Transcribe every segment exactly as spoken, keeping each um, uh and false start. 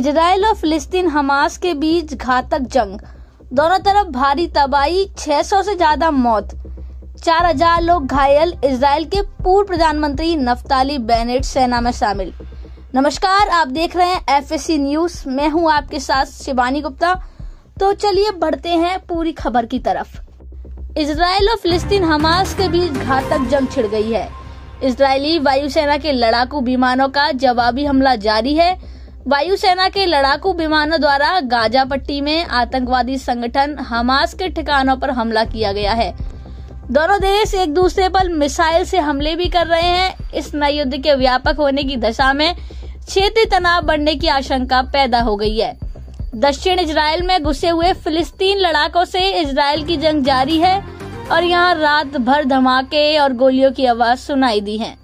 Israel और फिलिस्तीन Hamas के बीच घातक जंग, दोनों तरफ भारी तबाही, छह सौ से ज्यादा मौत, चार हजार लोग घायल। इजराइल के पूर्व प्रधानमंत्री नफ्ताली बेनेट सेना में शामिल। नमस्कार, आप देख रहे हैं एफ एस सी न्यूज। मैं हूं आपके साथ शिवानी गुप्ता। तो चलिए बढ़ते हैं पूरी खबर की तरफ। इजराइल और फिलिस्तीन हमास के बीच घातक जंग छिड़ गई है। इजरायली वायुसेना के लड़ाकू विमानों का जवाबी हमला जारी है। वायुसेना के लड़ाकू विमानों द्वारा गाजा पट्टी में आतंकवादी संगठन हमास के ठिकानों पर हमला किया गया है। दोनों देश एक दूसरे पर मिसाइल से हमले भी कर रहे हैं। इस नए युद्ध के व्यापक होने की दशा में क्षेत्रीय तनाव बढ़ने की आशंका पैदा हो गई है। दक्षिण इजराइल में घुसे हुए फिलिस्तीन लड़ाकों से इजराइल की जंग जारी है और यहाँ रात भर धमाके और गोलियों की आवाज सुनाई दी है।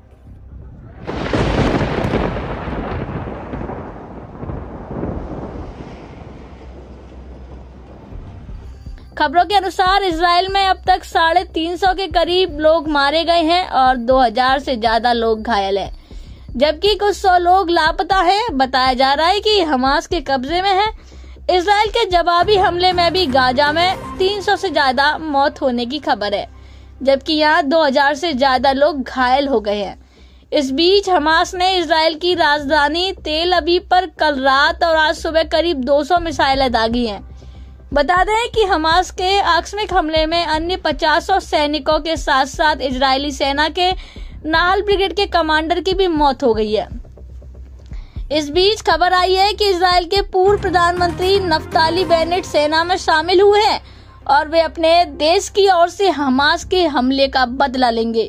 खबरों के अनुसार इजराइल में अब तक साढ़े तीन सौ के करीब लोग मारे गए हैं और दो हजार से ज्यादा लोग घायल हैं, जबकि कुछ सौ लोग लापता हैं। बताया जा रहा है कि हमास के कब्जे में है। इजराइल के जवाबी हमले में भी गाजा में तीन सौ से ज्यादा मौत होने की खबर है, जबकि यहाँ दो हजार से ज्यादा लोग घायल हो गए हैं। इस बीच हमास ने इजराइल की राजधानी तेल अवीव पर कल रात और आज सुबह करीब दो सौ मिसाइलें दागी हैं। बता दें कि हमास के आकस्मिक हमले में अन्य पचास सैनिकों के साथ साथ इजरायली सेना के नाहल ब्रिगेड के कमांडर की भी मौत हो गई है। इस बीच खबर आई है कि इजराइल के पूर्व प्रधानमंत्री नफ्ताली बेनेट सेना में शामिल हुए हैं और वे अपने देश की ओर से हमास के हमले का बदला लेंगे।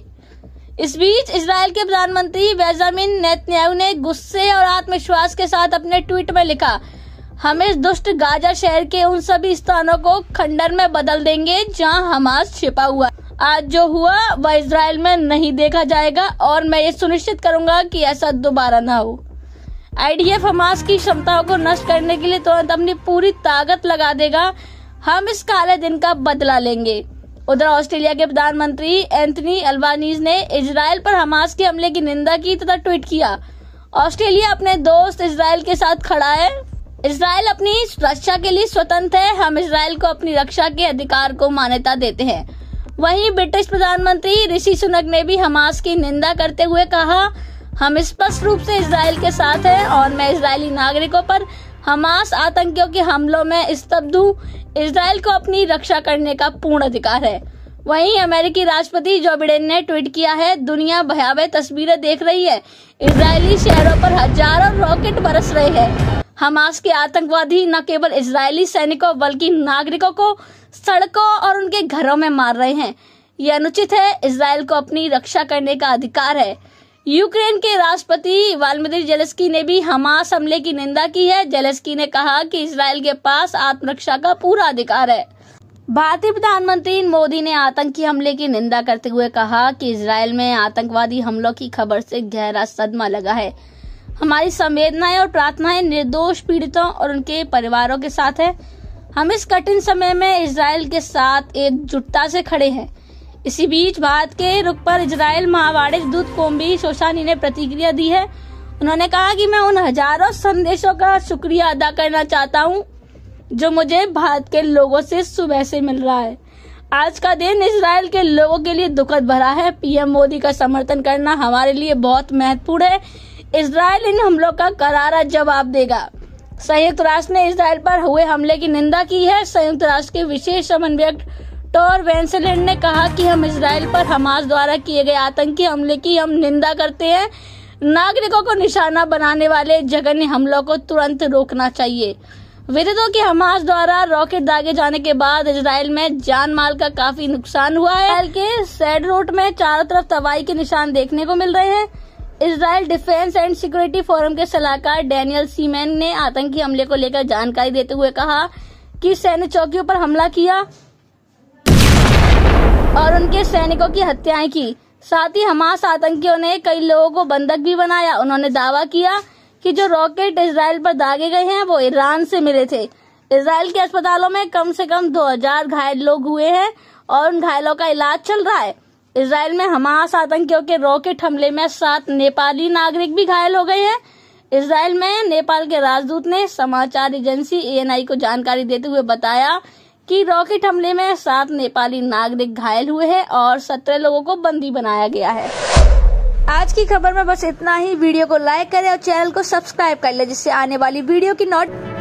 इस बीच इजराइल के प्रधानमंत्री बेंजामिन नेतन्याहू ने गुस्से और आत्मविश्वास के साथ अपने ट्वीट में लिखा, हम इस दुष्ट गाजा शहर के उन सभी स्थानों को खंडर में बदल देंगे जहां हमास छिपा हुआ। आज जो हुआ वह इजराइल में नहीं देखा जाएगा और मैं ये सुनिश्चित करूंगा कि ऐसा दोबारा ना हो। आई डी एफ हमास की क्षमताओं को नष्ट करने के लिए तुरंत अपनी पूरी ताकत लगा देगा। हम इस काले दिन का बदला लेंगे। उधर ऑस्ट्रेलिया के प्रधानमंत्री एंथनी अल्बानीज ने इजराइल पर हमास के हमले की निंदा की तथा ट्वीट किया, ऑस्ट्रेलिया अपने दोस्त इजराइल के साथ खड़ा है। इजराइल अपनी रक्षा के लिए स्वतंत्र है। हम इजराइल को अपनी रक्षा के अधिकार को मान्यता देते हैं। वहीं ब्रिटिश प्रधानमंत्री ऋषि सुनक ने भी हमास की निंदा करते हुए कहा, हम स्पष्ट रूप से इजराइल के साथ हैं और मैं इजरायली नागरिकों पर हमास आतंकियों के हमलों में स्तब्ध हूँ। इजराइल को अपनी रक्षा करने का पूर्ण अधिकार है। वहीं अमेरिकी राष्ट्रपति जो बिडेन ने ट्वीट किया है, दुनिया भयावह तस्वीरें देख रही है। इजरायली शहरों पर हजारों रॉकेट बरस रहे हैं। हमास के आतंकवादी न केवल इजरायली सैनिकों बल्कि नागरिकों को सड़कों और उनके घरों में मार रहे हैं। ये अनुचित है। इजराइल को अपनी रक्षा करने का अधिकार है। यूक्रेन के राष्ट्रपति व्लादिमीर ज़ेलेंस्की ने भी हमास हमले की निंदा की है। ज़ेलेंस्की ने कहा कि इजराइल के पास आत्मरक्षा का पूरा अधिकार है। भारतीय प्रधानमंत्री मोदी ने आतंकी हमले की निंदा करते हुए कहा कि इजराइल में आतंकवादी हमलों की खबर से गहरा सदमा लगा है। हमारी संवेदनाएं और प्रार्थनाएं निर्दोष पीड़ितों और उनके परिवारों के साथ है। हम इस कठिन समय में इजराइल के साथ एकजुटता से खड़े हैं। इसी बीच भारत के रुख पर इजराइल महावाणिज्य दूत कोम्बी शोशानी ने प्रतिक्रिया दी है। उन्होंने कहा कि मैं उन हजारों संदेशों का शुक्रिया अदा करना चाहता हूं जो मुझे भारत के लोगों से सुबह से मिल रहा है। आज का दिन इजराइल के लोगों के लिए दुखद भरा है। पी एम मोदी का समर्थन करना हमारे लिए बहुत महत्वपूर्ण है। इजराइल इन हमलों का करारा जवाब देगा। संयुक्त राष्ट्र ने इजराइल पर हुए हमले की निंदा की है। संयुक्त राष्ट्र के विशेष समन्वयक टोर वेंसलैंड ने कहा कि हम इजराइल पर हमास द्वारा किए गए आतंकी हमले की हम निंदा करते हैं। नागरिकों को निशाना बनाने वाले जघन्य हमलों को तुरंत रोकना चाहिए। विदित हो कि हमास द्वारा रॉकेट दागे जाने के बाद इजराइल में जान माल का काफी नुकसान हुआ है। इजराइल के सैड रूट में चारों तरफ तबाही के निशान देखने को मिल रहे हैं। Israel defence and security forum के सलाहकार डैनियल सीमैन ने आतंकी हमले को लेकर जानकारी देते हुए कहा कि सैन्य चौकियों पर हमला किया और उनके सैनिकों की हत्याएं की। साथ ही हमास आतंकियों ने कई लोगों को बंधक भी बनाया। उन्होंने दावा किया कि जो रॉकेट इजराइल पर दागे गए हैं वो ईरान से मिले थे। इजराइल के अस्पतालों में कम से कम दो हजार घायल लोग हुए हैं और उन घायलों का इलाज चल रहा है। इजराइल में हमास आतंकियों के रॉकेट हमले में सात नेपाली नागरिक भी घायल हो गए हैं। इजराइल में नेपाल के राजदूत ने समाचार एजेंसी ए एन आई को जानकारी देते हुए बताया कि रॉकेट हमले में सात नेपाली नागरिक घायल हुए हैं और सत्रह लोगों को बंदी बनाया गया है। आज की खबर में बस इतना ही। वीडियो को लाइक करें और चैनल को सब्सक्राइब कर लें जिससे आने वाली वीडियो की नोट